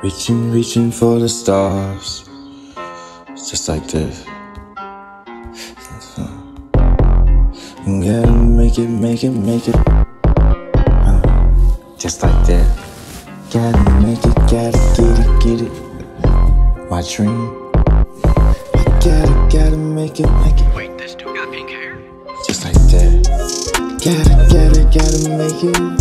Reaching for the stars. It's just like this. Gotta make it. Just like that. Gotta make it, gotta get it. My dream. Gotta make it. Wait, this dude got pink hair? Just like that. Gotta make it.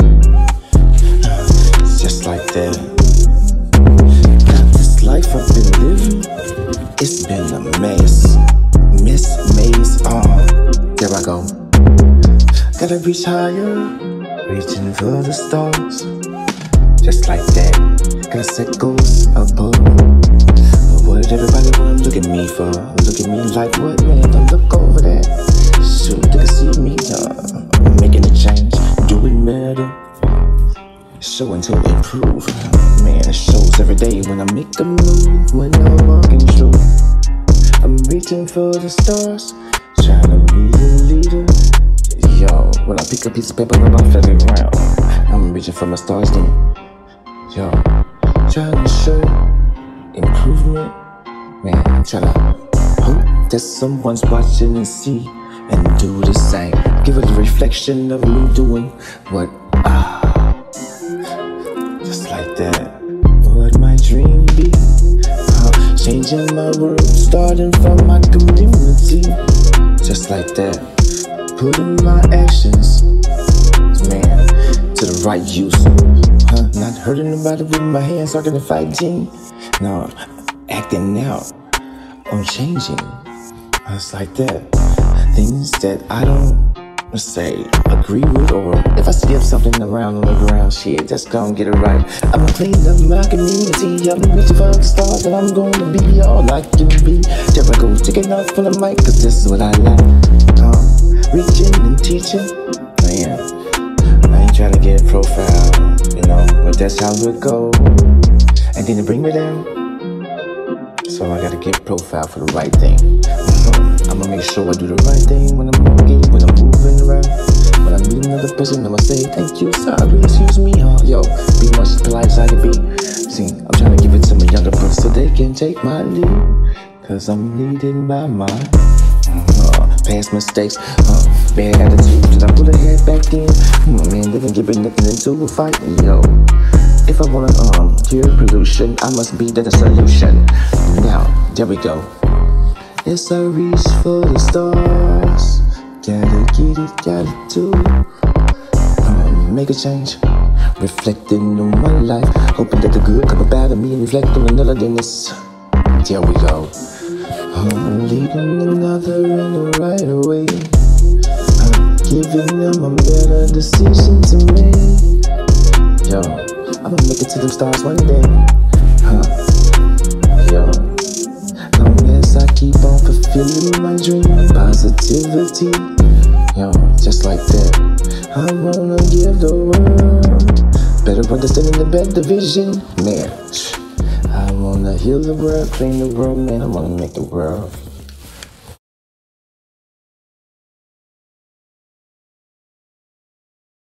Just like that. Got this life I've been living. It's been a mess. Maze on. There I go. Gotta reach higher. Reaching for the stars. Just like that. Gotta set goals above. What did everybody wanna look at me for? Look at me like what, man? Don't look over that. Shoot, they can see me making a change, doing better, showing to improve. Man, it shows every day when I make a move, when I'm walking through. I'm reaching for the stars, trying to be a leader. Yo, when I pick a piece of paper, I'm flip it around. I'm reaching for my stars, then. Yo, trying to show improvement. Man, I'm trying to hope that someone's watching and see and do the same. Give it a reflection of me doing what just like that. What my dream be? Changing my world, starting from my community. Just like that. Putting my actions, man, to the right use. Not hurting nobody with my hands, talking to fighting. No, acting out. I'm changing. It's like that. Things that I don't, let's say, agree with, or if I see something around on the ground, shit, just gonna get it right. I'm gonna clean up my community. I'm reaching for the stars, and I'm gonna be all I can be. There I go, taking off for the mic, cause this is what I like. Reaching and teaching, man. I ain't trying to get a profile, you know, but that's how it go. And then they bring me down, so I gotta get profile for the right thing. I'ma make sure I do the right thing when I'm walking, when I'm moving around. When I meet another person, I'ma say thank you, sorry, excuse me, yo, be much as polite as I can be. See, I'm trying to give it to my younger brothers so they can take my lead, cause I'm leading by mine. Past mistakes, bad attitude, did I put a head back then? Man, they can give it nothing into a fight, yo. If I wanna cure pollution, I must be the solution. Now, there we go. Yes, I reach for the stars. Gotta get it, gotta do. Make a change. Reflecting on my life. Hoping that the good come about of me and reflect on another than this. There we go. Leading another in the right way. Giving them a better decision to make. Yo, I'ma make it to them stars one day. Yo, long as I keep on fulfilling my dream, positivity. Yo, just like that. I wanna give the world better understanding, the better vision. Man, I wanna heal the world, clean the world, man. I wanna make the world